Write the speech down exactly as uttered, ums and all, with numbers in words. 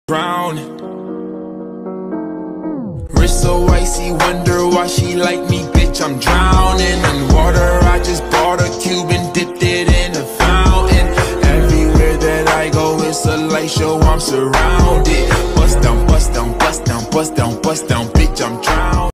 Drowning. Wrist so icy, wonder why she like me, bitch, I'm drowning in water. I just bought a cube and dipped it in a fountain. Everywhere that I go, it's a light show, I'm surrounded. Bust down, bust down, bust down, bust down, bust down, bitch, I'm drowning.